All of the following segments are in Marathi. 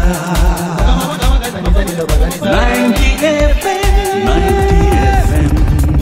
90 FM.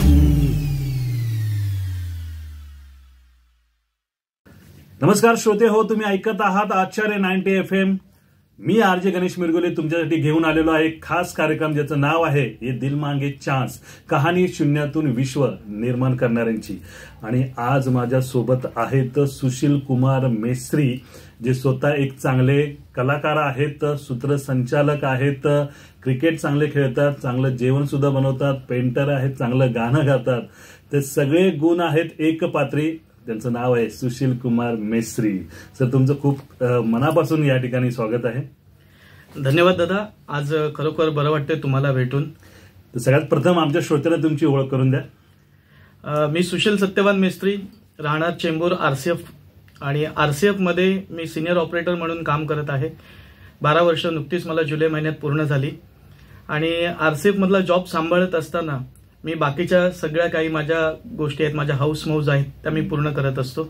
नमस्कार श्रोते हो, तुम्ही ऐकत आहात आचार्य 90 FM. मी आरजे गणेश मिरगोले तुमच्यासाठी घेऊन आलेलो आहे एक खास कार्यक्रम ज्याचं नाव आहे ये दिल मांगे चान्स, कहाणी शून्यातून विश्व निर्माण करणाऱ्यांची. आणि आज माझ्या सोबत आहेत सुशील कुमार मेस्त्री, जे स्वतः एक चांगले कलाकार आहेत, सूत्रसंचालक आहेत, क्रिकेट चांगले खेळतात, चांगलं जेवण सुद्धा बनवतात, पेंटर आहेत, चांगलं गाणं गातात. ते सगळे गुण आहेत एक पात्री. त्यांचं नाव आहे सुशील कुमार मेस्त्री. सर, तुमचं खूप मनापासून या ठिकाणी स्वागत आहे. धन्यवाद दादा. आज खरोखर बरं वाटतंय तुम्हाला भेटून. तर सगळ्यात प्रथम आमच्या श्रोत्यांना तुमची ओळख करून द्या. मी सुशील सत्यवान मेस्त्री, राहणार चेंबूर RCF, आणि RCF मध्ये मी सिनियर ऑपरेटर म्हणून काम करत आहे. 12 वर्ष नुकतीच मला जुलै महिन्यात पूर्ण झाली. आणि RCF मधला जॉब सांभाळत असताना मी बाकीच्या सगळ्या काही माझ्या गोष्टी आहेत, माझ्या हाऊस मौज आहेत, त्या मी पूर्ण करत असतो.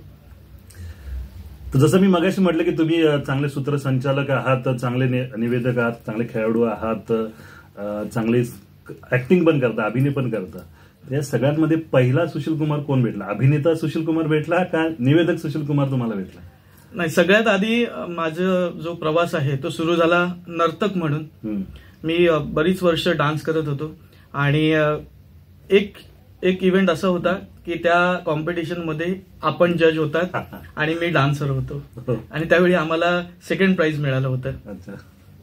तर जसं मी मगाशी म्हटलं की तुम्ही चांगले सूत्रसंचालक आहात, चांगले निवेदक आहात, चांगले खेळाडू आहात, चांगले ऍक्टिंग पण करता, अभिनय पण करता. या सगळ्यांमध्ये पहिला सुशील कुमार कोण भेटला? अभिनेता सुशील कुमार भेटला का निवेदक सुशील कुमार तुम्हाला भेटला? नाही, सगळ्यात आधी माझा जो प्रवास आहे तो सुरू झाला नर्तक म्हणून. मी बरीच वर्ष डान्स करत होतो आणि एक इव्हेंट असा होता की त्या कॉम्पिटिशन मध्ये आपण जज होतात आणि मी डान्सर होतो, आणि त्यावेळी आम्हाला सेकंड प्राइज मिळालं होतं. अच्छा.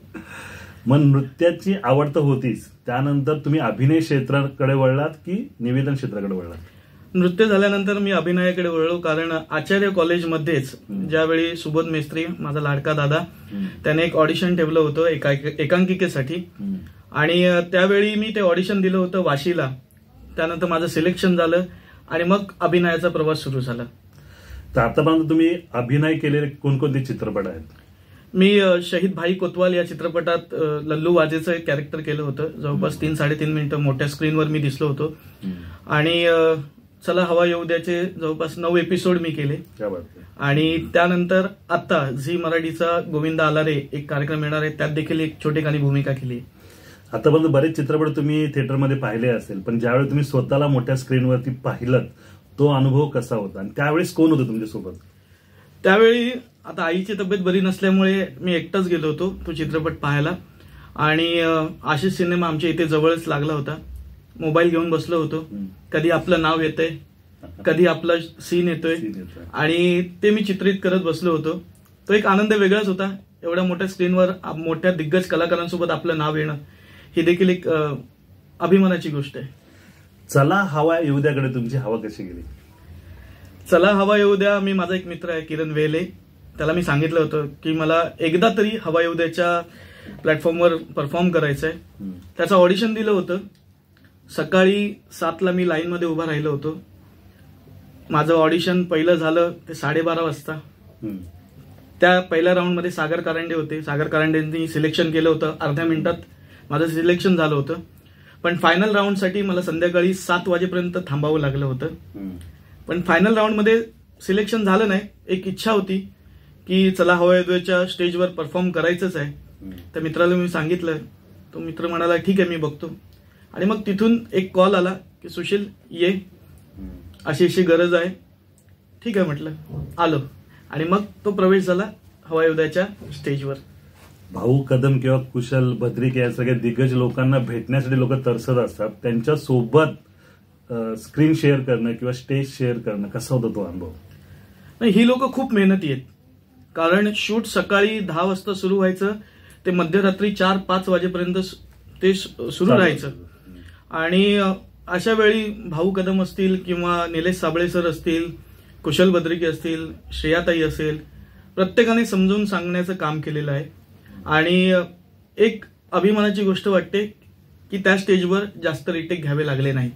मग नृत्याची आवड तर होतीच, त्यानंतर तुम्ही अभिनय क्षेत्राकडे वळलात की निवेदन क्षेत्राकडे वळलात? नृत्य झाल्यानंतर मी अभिनयाकडे वळलो, कारण आचार्य कॉलेजमध्येच ज्यावेळी सुबोध मेस्त्री, माझा लाडका दादा, त्याने एक ऑडिशन ठेवलं होतं एकांकिकेसाठी. आणि त्यावेळी मी ते ऑडिशन दिलं होतं वाशीला. त्यानंतर माझं सिलेक्शन झालं आणि मग अभिनयाचा प्रवास सुरू झाला. तर आतापर्यंत तुम्ही अभिनय केलेले कोणकोणते चित्रपट आहेत? मी शहीद भाई कोतवाल या चित्रपटात लल्लू वाजेचं एक कॅरेक्टर केलं होतं. जवळपास 3-3.5 मिनिटं मोठ्या स्क्रीनवर मी दिसलो होतो. आणि चला हवा येऊ द्याचे जवळपास 9 एपिसोड मी केले. आणि त्यानंतर आता झी मराठीचा गोविंदा आलारे एक कार्यक्रम येणार आहे, त्यात देखील एक छोटेखानी भूमिका केली. आतापर्यंत बरेच चित्रपट तुम्ही थिएटरमध्ये पाहिले असेल, पण ज्यावेळी तुम्ही स्वतःला मोठ्या स्क्रीनवरती पाहिलं तो अनुभव कसा होता आणि त्यावेळेस कोण होतं तुमच्यासोबत? त्यावेळी आता आईची तब्येत बरी नसल्यामुळे मी एकटाच गेलो होतो तो चित्रपट पाहायला. आणि आशिष सिनेमा आमच्या इथे जवळच लागला होता. मोबाईल घेऊन बसलो होतो, कधी आपलं नाव येतंय, कधी आपला सीन येतोय, आणि ते मी चित्रित करत बसलो होतो. तो एक आनंद वेगळाच होता. एवढ्या मोठ्या स्क्रीनवर मोठ्या दिग्गज कलाकारांसोबत आपलं नाव येणं ही देखील एक अभिमानाची गोष्ट आहे. चला हवा येऊ द्याकडे तुमची हवा कशी गेली? चला हवा येऊ द्या, मी माझा एक मित्र आहे किरण वेले, त्याला मी सांगितलं होतं की मला एकदा तरी हवा येऊ द्याच्या प्लॅटफॉर्मवर परफॉर्म करायचंय. त्याचं ऑडिशन दिलं होतं. सकाळी 7ला मी लाईनमध्ये उभा राहिलो होतो. माझं ऑडिशन पहिलं झालं ते 12:30 वाजता. त्या पहिल्या राऊंडमध्ये सागर कारंडे होते. सागर कारंडेंनी सिलेक्शन केलं होतं. अर्ध्या मिनिटात माझं सिलेक्शन झालं होतं. पण फायनल राऊंडसाठी मला संध्याकाळी 7 वाजेपर्यंत थांबावं लागलं होतं. पण फायनल राऊंडमध्ये सिलेक्शन झालं नाही. एक इच्छा होती की चला हवा येऊ द्याच्या स्टेजवर परफॉर्म करायचंच आहे. त्या मित्राला मी सांगितलं. तो मित्र म्हणाला ठीक आहे मी बघतो. आणि मग तिथून एक कॉल आला की सुशील ये, अशी गरज आहे. ठीक आहे म्हटलं, आलो. आणि मग तो प्रवेश झाला हवा येऊ द्याच्या स्टेजवर. भाऊ कदम किंवा कुशल भद्रिके या सगळ्या दिग्गज लोकांना भेटण्यासाठी लोक तरसत असतात. त्यांच्यासोबत स्क्रीन शेअर करणं किंवा स्टेज शेअर करणं, कसा होता तो अनुभव? नाही, ही लोक खूप मेहनती आहेत. कारण शूट सकाळी 10 वाजता सुरू व्हायचं, ते मध्यरात्री 4-5 वाजेपर्यंत ते सुरू राहायचं. आणि अशा वेळी भाऊ कदम असतील किंवा निलेश साबळे सर असतील, कुशल भद्रिके असतील, श्रेयाताई असेल, प्रत्येकाने समजून सांगण्याचं काम केलेलं आहे. आणि एक अभिमानाची गोष्ट वाटते की त्या स्टेजवर जास्त रिटेक घ्यावे लागले नाही.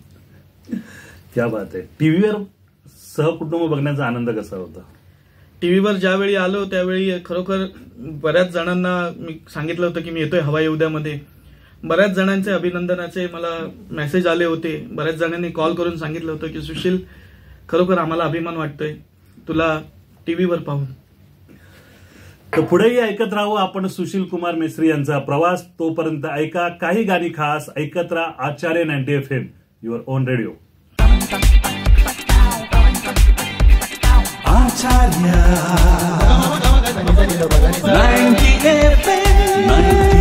क्या बात आहे. टीव्हीवर सहकुटुंब बघण्याचा आनंद कसा होता? टीव्हीवर ज्यावेळी आलो त्यावेळी खरोखर बऱ्याच जणांना मी सांगितलं होतं की मी येतोय हवा येऊ द्यामध्ये. बऱ्याच जणांचे अभिनंदनाचे मला मेसेज आले होते. बऱ्याच जणांनी कॉल करून सांगितलं होतं की सुशील, खरोखर आम्हाला अभिमान वाटतोय तुला टीव्हीवर पाहून. तर पुढेही ऐकत राहू आपण सुशील कुमार मेस्त्री यांचा प्रवास. तोपर्यंत ऐका काही गाणी खास. ऐकत राहा Acharya 90 FM, your own radio. Acharya 90 FM.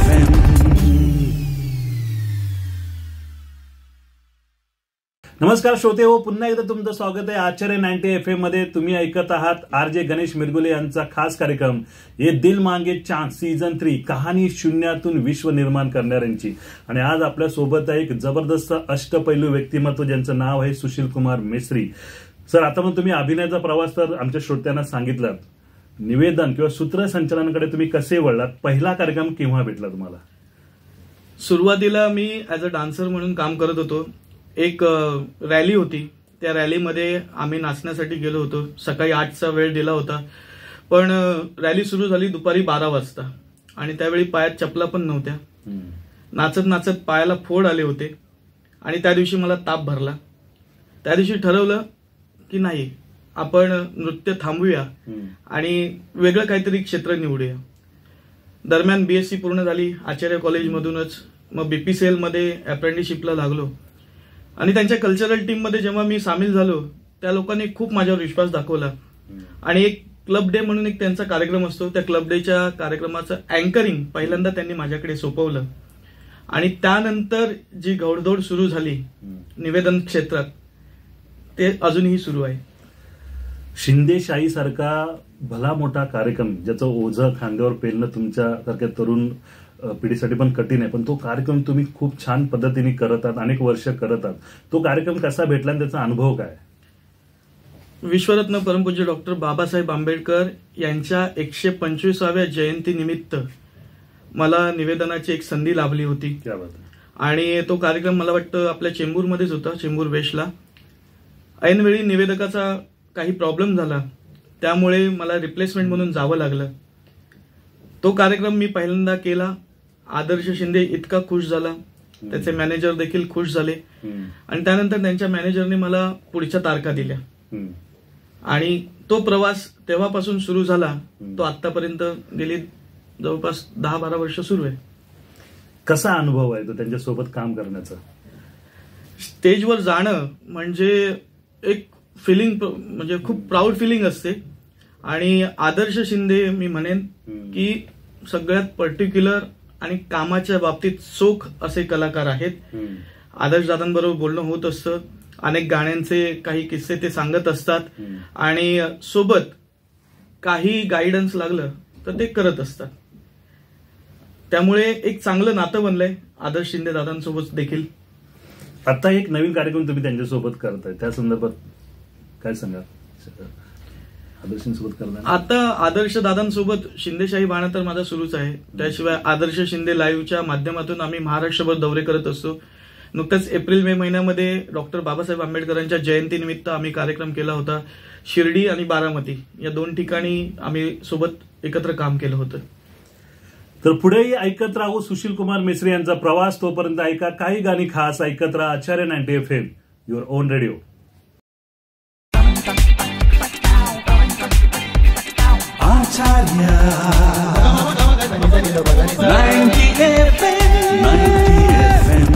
नमस्कार श्रोते हो, पुन्हा एकदा तुमचं स्वागत आहे आचार्य 90 FM मध्ये. तुम्ही ऐकत आहात आरजे गणेश मिरगुले यांचा खास कार्यक्रम ये दिल मांगे चान्स सीझन 3, कहाणी शून्यातून विश्व निर्माण करणाऱ्यांची. आणि आज आपल्या सोबत आहे एक जबरदस्त अष्टपैलू व्यक्तिमत्व ज्यांचं नाव आहे सुशील कुमार मेस्त्री. सर, आता मग तुम्ही अभिनयाचा प्रवास तर आमच्या श्रोत्यांना सांगितलात. निवेदन किंवा सूत्रसंचालनाकडे तुम्ही कसे वळलात? पहिला कार्यक्रम केव्हा भेटला तुम्हाला? सुरुवातीला मी ऍज अ डान्सर म्हणून काम करत होतो. एक रॅली होती, त्या रॅलीमध्ये आम्ही नाचण्यासाठी गेलो होतो. सकाळी 8चा वेळ दिला होता, पण रॅली सुरू झाली दुपारी 12 वाजता आणि त्यावेळी पायात चपला पण नव्हत्या. नाचत नाचत पायाला फोड आले होते आणि त्या दिवशी मला ताप भरला. त्या दिवशी ठरवलं की नाही, आपण नृत्य थांबूया आणि वेगळं काहीतरी क्षेत्र निवडूया. दरम्यान BSc पूर्ण झाली आचार्य कॉलेजमधूनच. मग BPCL मध्ये अप्रेंटिसशिपला लागलो आणि त्यांच्या कल्चरल टीम मध्ये जेव्हा मी सामील झालो, त्या लोकांनी खूप माझ्यावर विश्वास दाखवला आणि एक क्लब डे म्हणून एक त्यांचा कार्यक्रम असतो, त्या क्लब डेच्या कार्यक्रमाचं अँकरिंग पहिल्यांदा त्यांनी माझ्याकडे सोपवलं. आणि त्यानंतर जी घौडदौड सुरू झाली निवेदन क्षेत्रात, ते अजूनही सुरू आहे. शिंदेशाही सारखा भला मोठा कार्यक्रम ज्याचं ओझं खांद्यावर पेलणं तुमच्यासारख्या तरुण पिढीसाठी पण कठीण आहे, पण तो कार्यक्रम तुम्ही खूप छान पद्धतीने करत आहात, अनेक वर्ष करत आहात. तो कार्यक्रम कसा भेटला आणि त्याचा अनुभव काय? विश्वरत्न परमपूज्य डॉक्टर बाबासाहेब आंबेडकर यांच्या 125व्या जयंतीनिमित्त मला निवेदनाची एक संधी लाभली होती. क्या बात आहे. आणि तो कार्यक्रम मला वाटतं आपल्या चेंबूरमध्येच होता, चेंबूर वेस्टला. ऐनवेळी निवेदकाचा काही प्रॉब्लेम झाला, त्यामुळे मला रिप्लेसमेंट म्हणून जावं लागलं. तो कार्यक्रम मी पहिल्यांदा केला. आदर्श शिंदे इतका खुश झाला, त्याचे मॅनेजर देखील खुश झाले आणि त्यानंतर त्यांच्या मॅनेजरने मला पुढच्या तारखा दिल्या आणि तो प्रवास तेव्हापासून सुरू झाला. तो आतापर्यंत गेली जवळपास 10-12 वर्ष सुरू आहे. कसा अनुभव आहे तो त्यांच्यासोबत काम करण्याचा? स्टेजवर जाणं म्हणजे एक फिलिंग, म्हणजे खूप प्राऊड फिलिंग असते. आणि आदर्श शिंदे मी म्हणेन की सगळ्यात पर्टिक्युलर आणि कामाच्या बाबतीत चोख असे कलाकार आहेत. आदर्श दादांबरोबर बोलणं होत असतं, अनेक गाण्यांचे काही किस्से ते सांगत असतात आणि सोबत काही गायडन्स लागलं तर ते करत असतात. त्यामुळे एक चांगलं नातं बनलंय आदर्श शिंदे दादांसोबत देखील. आता एक नवीन कार्यक्रम तुम्ही त्यांच्यासोबत करताय, त्या संदर्भात काय सांगा? आदर्शांसोबत करणार आता आदर्श दादांसोबत शिंदेशाही बाणा तर माझा सुरूच आहे. त्याशिवाय आदर्श शिंदे लाईव्हच्या माध्यमातून आम्ही महाराष्ट्रभर दौरे करत असतो. नुकताच एप्रिल-मे महिन्यामध्ये डॉक्टर बाबासाहेब आंबेडकरांच्या जयंतीनिमित्त आम्ही कार्यक्रम केला होता. शिर्डी आणि बारामती या 2 ठिकाणी आम्ही सोबत एकत्र काम केलं होतं. तर पुढेही ऐकत राहू सुशील कुमार मेस्त्री यांचा प्रवास. तोपर्यंत ऐका काही गाणी खास. ऐकत राहा Acharya 90 FM, your own radio. Acharya 90 FM.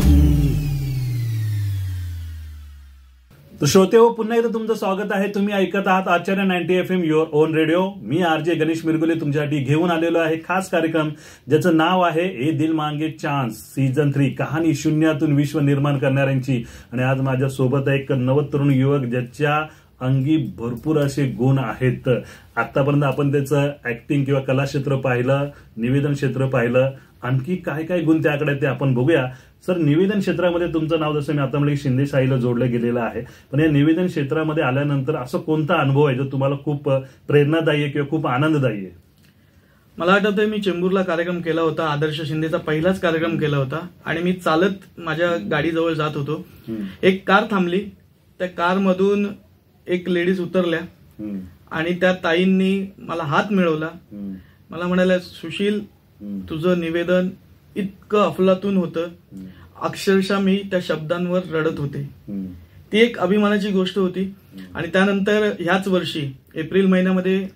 तर श्रोते हो, पुन्हा एकदा तुमचं स्वागत आहे. तुम्ही ऐकत आहात Acharya 90 FM, your own radio. मी आरजे गणेश मिरगुले तुमच्यासाठी घेऊन आलेलो आहे खास कार्यक्रम ज्याचं नाव आहे ए दिल मांगे चान्स सीझन 3, कहाणी शून्यातून विश्व निर्माण करणाऱ्यांची. आणि आज माझ्या सोबत एक नवतरुण युवक ज्याच्या अंगी भरपूर असे गुण आहेत. आतापर्यंत आपण त्याचं ऍक्टिंग किंवा कला क्षेत्र पाहिलं, निवेदन क्षेत्र पाहिलं, आणखी काय काय गुण त्याकडे ते आपण बघूया. सर, निवेदन क्षेत्रामध्ये तुमचं नाव जसं मी आता म्हणजे शिंदेशाहीला जोडलं गेलेलं आहे, पण या निवेदन क्षेत्रामध्ये आल्यानंतर असं कोणता अनुभव आहे जो तुम्हाला खूप प्रेरणादायी आहे किंवा खूप आनंददायी आहे? मला आठवतंय मी चेंबूरला कार्यक्रम केला होता, आदर्श शिंदेचा पहिलाच कार्यक्रम केला होता आणि मी चालत माझ्या गाडीजवळ जात होतो. एक कार थांबली, त्या कारमधून एक लेडीज उतरल्या आणि त्या ताईंनी मला हात मिळवला. मला म्हणाल्या, सुशील, तुझं निवेदन इतकं अफलातून होतं, अक्षरशः मी त्या शब्दांवर रडत होते. ती एक अभिमानाची गोष्ट होती. आणि त्यानंतर ह्याच वर्षी एप्रिल महिन्यामध्ये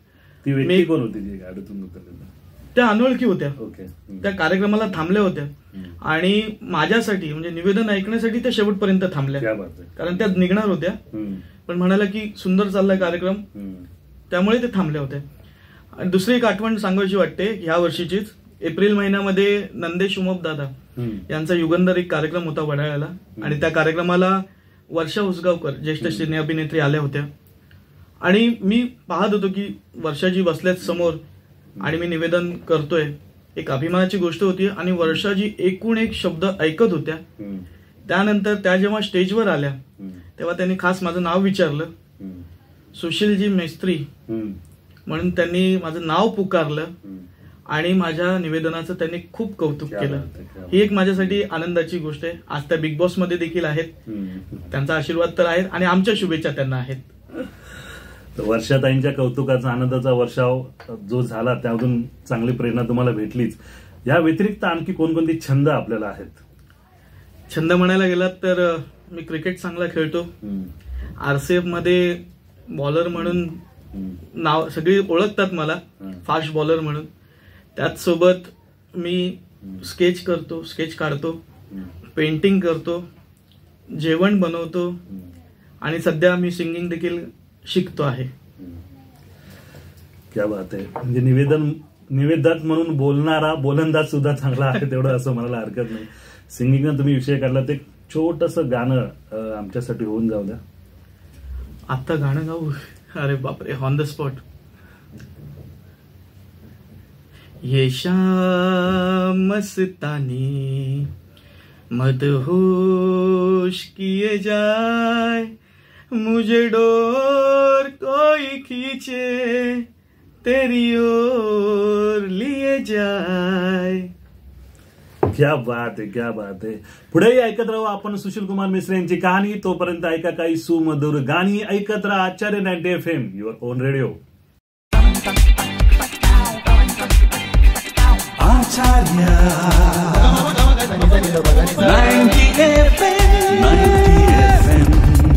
ती व्यक्ती कोण होती जी गाडीतून उतरलेली? त्या अनोळखी होत्या. ओके. त्या कार्यक्रमाला थांबल्या होत्या आणि माझ्यासाठी म्हणजे निवेदन ऐकण्यासाठी त्या शेवटपर्यंत थांबल्या. क्या बात आहे. कारण त्या निघणार होत्या पण म्हणाला की सुंदर चाललाय कार्यक्रम, त्यामुळे ते थांबल्या होत्या. आणि दुसरी एक आठवण सांगायची वाटते ह्या वर्षीचीच. एप्रिल महिन्यामध्ये नंदेश उमप दादा यांचा युगंधर एक कार्यक्रम होता वडाळ्याला आणि त्या कार्यक्रमाला वर्षा उसगावकर ज्येष्ठ सिने अभिनेत्री आल्या होत्या आणि मी पाहत होतो की वर्षाजी बसल्यात समोर आणि मी निवेदन करतोय. एक अभिमानाची गोष्ट होती आणि वर्षाजी एकूण एक शब्द ऐकत होत्या. त्यानंतर त्या जेव्हा स्टेजवर आल्या तेव्हा त्यांनी खास माझं नाव विचारलं, सुशीलजी मेस्त्री म्हणून त्यांनी माझं नाव पुकारलं आणि माझ्या निवेदनाचं त्यांनी खूप कौतुक केलं. ही एक माझ्यासाठी आनंदाची गोष्ट आहे. आज त्या बिग बॉस मध्ये देखील आहेत, त्यांचा आशीर्वाद तर आहेत आणि आमच्या शुभेच्छा त्यांना आहेत. वर्षाताईंच्या कौतुकाचा आनंदाचा वर्षाव जो झाला त्यातून चांगली प्रेरणा तुम्हाला भेटलीच. या व्यतिरिक्त आणखी कोणकोणते छंद आपल्याला आहेत? छंद म्हणायला गेलात तर मी क्रिकेट चांगला खेळतो. आरसीएफ मध्ये बॉलर म्हणून नाव सगळी ओळखतात मला, फास्ट बॉलर म्हणून. त्याच सोबत मी स्केच करतो, स्केच काढतो, पेंटिंग करतो, जेवण बनवतो आणि सध्या मी सिंगिंग देखील शिकतो आहे. क्या बात आहे. म्हणजे निवेदक म्हणून बोलणारा बोलंदाज सुद्धा चांगला आहे तेवढं असं म्हणायला हरकत नाही. सिंगिंगनं तुम्ही विषय काढला, ते छोटंसं गाणं आमच्यासाठी होऊन जाऊ द्या. आता गाणं गाऊ? अरे बापरे, ऑन द स्पॉट. ये शाम मस्तानी मदहोश किए जाए, मुझे डोर कोई खींचे तेरी ओर लिए जाए. क्या बात आहे, क्या बात आहे. पुढेही ऐकत राहू आपण सुशील कुमार मिश्र यांची कहाणी. तोपर्यंत ऐका काही सुमधुर गाणी. ऐकत राहा Acharya 90 FM, your own radio. Acharya 90 FM.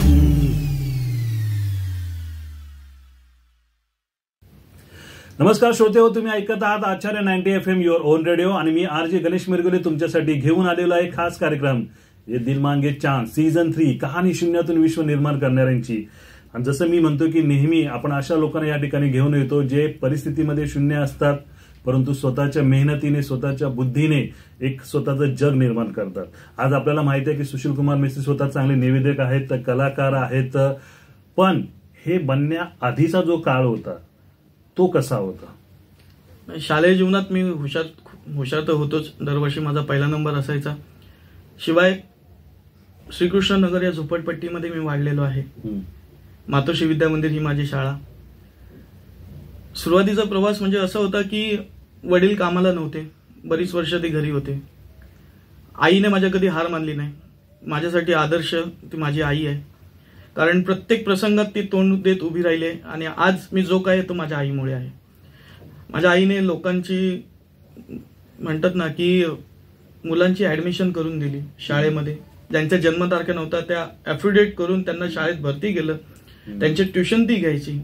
नमस्कार श्रोते हो, तुम्ही ऐकत आहात Acharya 90 FM, your own radio आणि मी आरजे गणेश मिरगुले तुमच्यासाठी घेऊन आलेलो आहे खास कार्यक्रम ये दिल मांगे चांस सीझन 3, कहाणी शून्यातून विश्व निर्माण करणाऱ्यांची. आणि जसं मी म्हणतो की नेहमी आपण अशा लोकांना या ठिकाणी घेऊन येतो जे परिस्थितीमध्ये शून्य असतात परंतु स्वतःच्या मेहनतीने स्वतःच्या बुद्धीने एक स्वतःचं जग निर्माण करतात. आज आपल्याला माहिती आहे की सुशील कुमार मिश्र स्वतः चांगले निवेदक आहेत, कलाकार आहेत, पण हे बनण्याआधीचा जो काळ होता तो कसा होता? शालेय जीवनात मी हुशार तर होतोच. दरवर्षी माझा पहिला नंबर असायचा. शिवाय श्रीकृष्ण नगर या झोपडपट्टीमध्ये मी वाढलेलो आहे. मातोश्री विद्या मंदिर ही माझी शाळा. सुरुवातीचा प्रवास म्हणजे असा होता की वडील कामाला नव्हते, बरीच वर्ष ते घरी होते. आईने माझ्या कधी हार मानली नाही. माझ्यासाठी आदर्श ती माझी आई आहे. कारण प्रत्येक प्रसंगात ती तोंड देत उभी राहिली आणि आज मी जो काय तो माझ्या आईमुळे आहे. माझ्या आईने लोकांची म्हणतात ना की मुलांची ऍडमिशन करून दिली शाळेमध्ये. ज्यांच्या जन्मतारखा नव्हता त्या ऍफिडेट करून त्यांना शाळेत भरती केलं. त्यांची ट्युशन ती घ्यायची.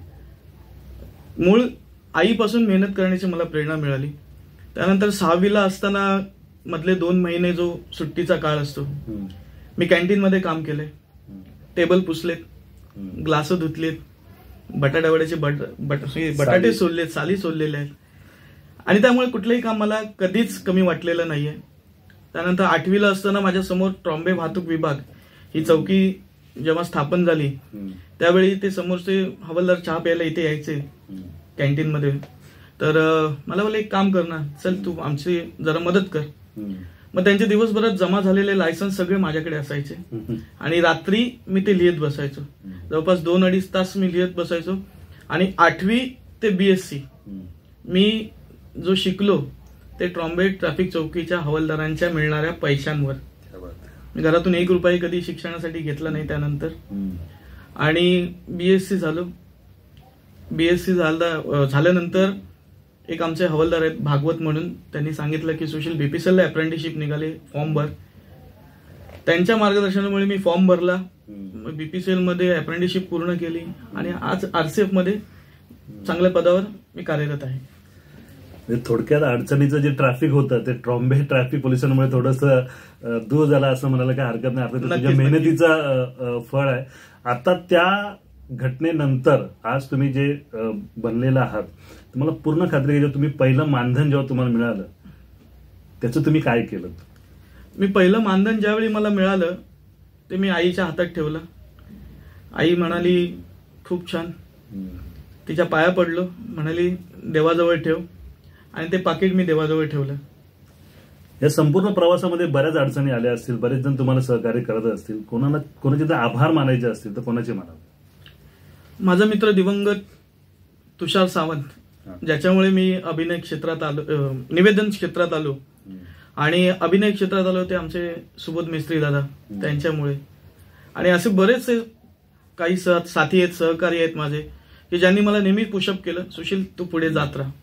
मूळ आईपासून मेहनत करण्याची मला प्रेरणा मिळाली. त्यानंतर 6वीला असताना मधले 2 महिने जो सुट्टीचा काळ असतो, मी कॅन्टीनमध्ये काम केलंय. टेबल पुसलेत, ग्लास धुतलेत, बटाटा वड्याचे बटाटे सोललेत, साली सोललेले आहेत आणि त्यामुळे कुठलंही काम मला कधीच कमी वाटलेलं नाहीये. त्यानंतर 8वीला असताना माझ्या समोर ट्रॉम्बे वाहतूक विभाग ही चौकी जेव्हा स्थापन झाली त्यावेळी ते समोरचे हवालदार चहा प्यायला इथे यायचे कॅन्टीनमध्ये. तर मला बोलले एक काम कर ना, चल तू आमची जरा मदत कर. मग त्यांचे दिवसभरात जमा झालेले लायसन्स सगळे माझ्याकडे असायचे आणि रात्री मी ते लिहित बसायचो. जवळपास 2-2.5 तास मी लिहित बसायचो. आणि 8वी ते BSc मी जो शिकलो ते ट्रॉम्बे ट्रॅफिक चौकीच्या हवालदारांच्या मिळणाऱ्या पैशांवर. मी घरातून 1 रुपया कधी शिक्षणासाठी घेतला नाही त्यानंतर. आणि BSc झालो. BSc झाल्यानंतर एक आमचे हवालदार आहेत भागवत म्हणून, त्यांनी सांगितलं की सुशील BPCL ला अप्रेंटिसशिप निघाले, फॉर्म भर. त्यांच्या मार्गदर्शनामुळे मी फॉर्म भरला. BPCL मध्ये अप्रेंटिसशिप पूर्ण केली आणि आज RCF मध्ये चांगल्या पदावर मी कार्यरत आहे. थोडक्यात अडचणीचं जे ट्रॅफिक होतं ते ट्रॉम्बे ट्रॅफिक पोलिसांमुळे थोडंसं दूर झालं असं म्हणायला काही हरकत नाही. आपल्या तुझ्या मेहनतीचा फळ आहे. आता त्या घटनेनंतर आज तुम्ही जे बनलेला आहात, तुम्हाला पूर्ण खात्री आहे तुम्ही पहिलं मानधन जेव्हा तुम्हाला मिळालं त्याचं तुम्ही काय केलं? मी पहिलं मानधन ज्यावेळी मला मिळालं ते मी आईच्या हातात ठेवलं. आई म्हणाली खूप छान, तिच्या पाया पडलो, म्हणाली देवाजवळ ठेव, आणि ते पाकिट मी देवाजवळ ठेवलं. या संपूर्ण प्रवासामध्ये बऱ्याच अडचणी आल्या असतील, बरेच जण तुम्हाला सहकार्य करत असतील, कोणाचे जर आभार मानायचे असतील तर कोणाचे मानाल? माझा मित्र दिवंगत तुषार सावंत, ज्याच्यामुळे मी अभिनय क्षेत्रात आलो, निवेदन क्षेत्रात आलो आणि अभिनय क्षेत्रात आलो, ते आमचे सुबोध मिस्त्री दादा, त्यांच्यामुळे. आणि असे बरेचसे काही साथी आहेत, सहकारी आहेत माझे, की ज्यांनी मला नेहमी पुशअप केलं, सुशील तू पुढे जात राहा.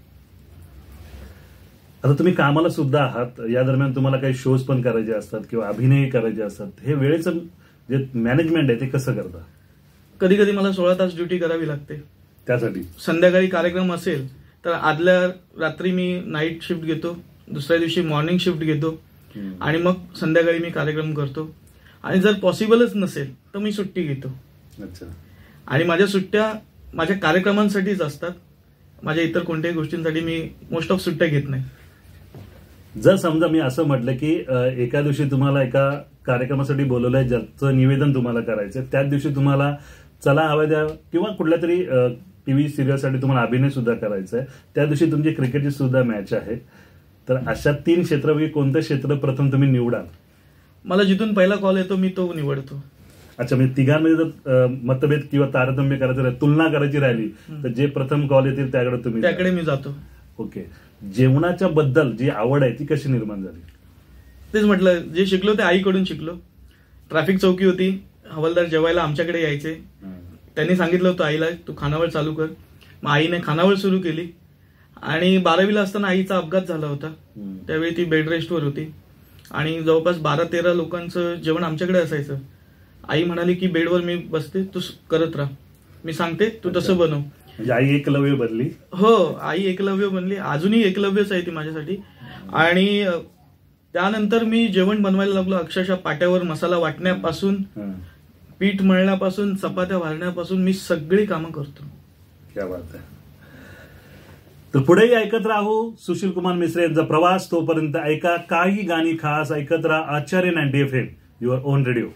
आता तुम्ही कामाला सुद्धा आहात, या दरम्यान तुम्हाला काही शोज पण करायचे असतात किंवा अभिनय करायचे असतात, हे वेळेचं जे मॅनेजमेंट आहे ते कसं करता? कधी कधी मला 16 तास ड्युटी करावी लागते. त्यासाठी संध्याकाळी कार्यक्रम असेल तर आदल्या रात्री मी नाईट शिफ्ट घेतो, दुसऱ्या दिवशी मॉर्निंग शिफ्ट घेतो आणि मग संध्याकाळी मी कार्यक्रम करतो. आणि जर पॉसिबलच नसेल तर मी सुट्टी घेतो. अच्छा. आणि माझ्या सुट्ट्या माझ्या कार्यक्रमांसाठीच असतात, माझ्या इतर कोणत्याही गोष्टींसाठी मी मोस्ट ऑफ सुट्ट्या घेत नाही. जर समजा मी असं म्हटलं की एका दिवशी तुम्हाला एका कार्यक्रमासाठी बोलवलंय ज्याचं निवेदन तुम्हाला करायचं, त्याच दिवशी तुम्हाला चला हवा द्या किंवा कुठल्या तरी टीव्ही सिरियलसाठी तुम्हाला अभिनय सुद्धा करायचा आहे, त्या दिवशी तुमची क्रिकेटची सुद्धा मॅच आहे, तर अशा 3 क्षेत्रापैकी कोणतं क्षेत्र प्रथम तुम्ही निवडाल? मला जिथून पहिला कॉल येतो मी तो निवडतो. अच्छा, म्हणजे तिघांमध्ये जर मतभेद किंवा तारतम्य करायचं, तुलना करायची राहिली तर जे प्रथम कॉल येतील त्याकडे मी जातो. ओके. जेवणाच्या बद्दल जी आवड आहे ती कशी निर्माण झाली? तेच म्हटलं, जे शिकलो ते आईकडून शिकलो. ट्रॅफिक चौकी होती, हवालदार जेवायला आमच्याकडे यायचे, त्यांनी सांगितलं होतं आईला तू खानावळ चालू कर, मग आईने खानावळ सुरू केली. आणि 12वीला असताना आईचा अपघात झाला होता, त्यावेळी ती बेड रेस्टवर होती आणि जवळपास 12-13 लोकांचं जेवण आमच्याकडे असायचं. आई म्हणाली की बेडवर मी बसते, तू करत राहा, मी सांगते तू तसं बनव. म्हणजे आई एकलव्य बनली? हो, आई एकलव्य बनली, अजूनही एकलव्यच आहे ती माझ्यासाठी. आणि त्यानंतर मी जेवण बनवायला लागलो. अक्षरशः पाट्यावर मसाला वाटण्यापासून, पीठ मळण्यापासून, चपात्या भाजण्यापासून मी सगळी कामं करतो. क्या बात आहे. तर पुढेही ऐकत राहू सुशील कुमार मिश्रे यांचा प्रवास. तोपर्यंत ऐका काही गाणी खास. ऐकत राहा Acharya 90 FM, your own radio.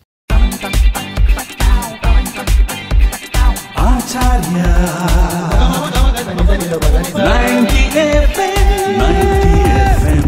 Acharya 90 FM.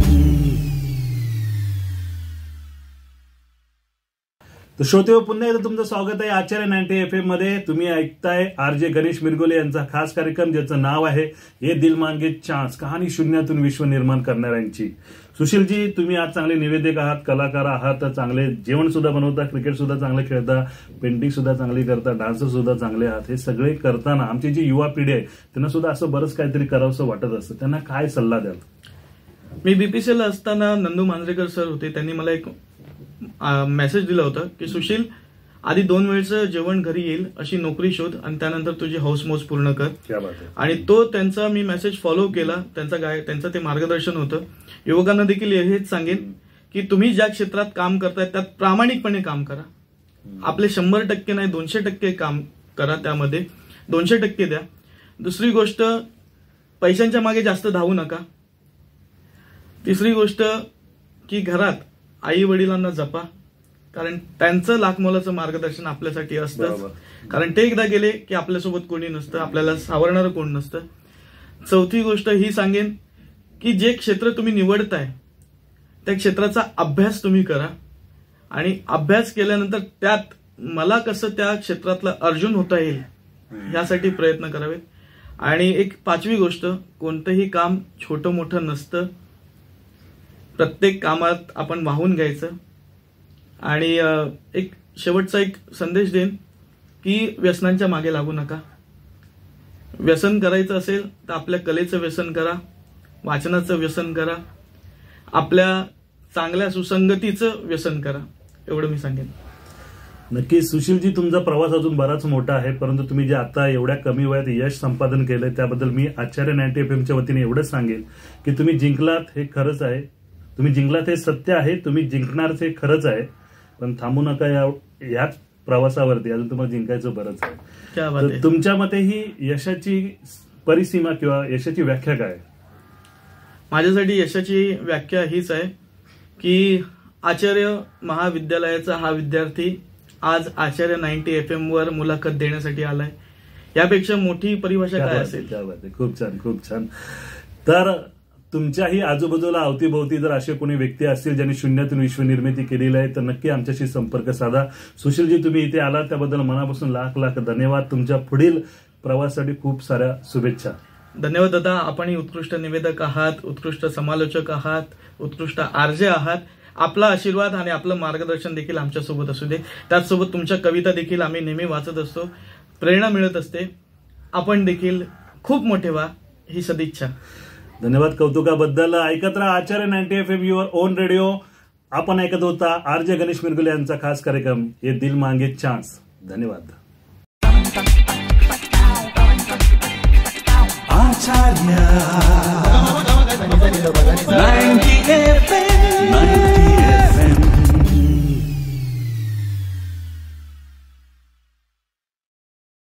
तर श्रोते हो, पुन्हा एकदा तुमचं स्वागत आहे आचार्य 90 FM मध्ये. तुम्ही ऐकताय आरजे गणेश मिरगोले यांचा खास कार्यक्रम, ज्याचं नाव आहे ये दिल मांगे चान्स, कहाणी शून्यातून विश्व निर्माण करणाऱ्यांची. सुशीलजी, तुम्ही आज चांगले निवेदक आहात, कलाकार आहात, चांगले जेवण सुद्धा बनवता, क्रिकेट सुद्धा चांगले खेळता, पेंटिंग सुद्धा चांगली करता, डान्सर सुद्धा चांगले आहात. हे सगळे करताना आमची जी युवा पिढी आहे त्यांना सुद्धा असं बरंच काहीतरी करावंसं वाटत असतं, त्यांना काय सल्ला द्याल? मी बीपीसीएल असताना नंदू मांजरेकर सर होते, त्यांनी मला एक मेसेज दिला होता की सुशील, आधी 2 वेळचं जेवण घरी येईल अशी नोकरी शोध आणि त्यानंतर तुझी हौसमौज पूर्ण कर. आणि तो त्यांचा मी मेसेज फॉलो केला. त्यांचं ते मार्गदर्शन होतं. युवकांना देखील हेच सांगेन की तुम्ही ज्या क्षेत्रात काम करताय त्यात प्रामाणिकपणे काम करा. आपले 100% नाही 200% काम करा, त्यामध्ये 200% द्या. दुसरी गोष्ट, पैशांच्या मागे जास्त धावू नका. तिसरी गोष्ट की घरात आई वडिलांना जपा, कारण त्यांचं लाखमोलाचं मार्गदर्शन आपल्यासाठी असतं. कारण ते एकदा गेले की आपल्यासोबत कोणी नसतं, आपल्याला सावरणारं कोण नसतं. चौथी गोष्ट ही सांगेन की जे क्षेत्र तुम्ही निवडताय त्या क्षेत्राचा अभ्यास तुम्ही करा आणि अभ्यास केल्यानंतर त्यात मला कसं त्या क्षेत्रातला अर्जुन होता येईल यासाठी प्रयत्न करावे. आणि एक 5वी गोष्ट, कोणतंही काम छोटं मोठं नसतं, प्रत्येक कामात आपण वाहून घ्यायचं. आणि एक शेवटचा एक संदेश देईन की व्यसनांच्या मागे लागू नका. व्यसन करायचं असेल तर आपल्या कलेचं व्यसन करा, वाचनाचं व्यसन करा, आपल्या चांगल्या सुसंगतीचं व्यसन करा, एवढं मी सांगेन. नक्की सुशीलजी, तुमचा प्रवास अजून बराच मोठा आहे, परंतु तुम्ही जे आता एवढ्या कमी वयात यश संपादन केलंय त्याबद्दल मी आचार्य 90 FM वतीने एवढंच सांगेल की तुम्ही जिंकलात हे खरंच आहे, तुम्ही जिंकलात हे सत्य आहे, तुम्ही जिंकणार हे खरंच आहे, पण थांबू नका याच प्रवासावरती, अजून तुम्हाला जिंकायचं बरंच आहे. तर तुमच्या मते ही यशाची परिसीमा किंवा यशाची व्याख्या काय? माझ्यासाठी यशाची व्याख्या हीच आहे की आचार्य महाविद्यालयाचा हा विद्यार्थी आज आचार्य 90 FM वर मुलाखत देण्यासाठी आलाय. यापेक्षा मोठी परिभाषा काय असेल? खूप छान, खूप छान. तर तुमच्याही आजूबाजूला अवतीभोवती जर असे कोणी व्यक्ती असतील ज्यांनी शून्यातून विश्वनिर्मिती केलेली आहे तर नक्की आमच्याशी संपर्क साधा. सुशीलजी, तुम्ही इथे आलात त्याबद्दल मनापासून लाख लाख धन्यवाद. तुमच्या पुढील प्रवासासाठी खूप साऱ्या शुभेच्छा. धन्यवाद दादा. आपणही उत्कृष्ट निवेदक आहात, उत्कृष्ट समालोचक आहात, उत्कृष्ट आरजे आहात. आपला आशीर्वाद आणि आपलं मार्गदर्शन देखील आमच्यासोबत असू दे. त्याचसोबत तुमच्या कविता देखील आम्ही नेहमी वाचत असतो, प्रेरणा मिळत असते. आपण देखील खूप मोठे व्हा ही सदिच्छा. धन्यवाद कौतुकाबद्दल. ऐकत राहा Acharya 90 FM your own radio. आपण ऐकत होता आरजे गणेश मिरगुले यांचा खास कार्यक्रम ये दिल मांगे चान्स. धन्यवाद.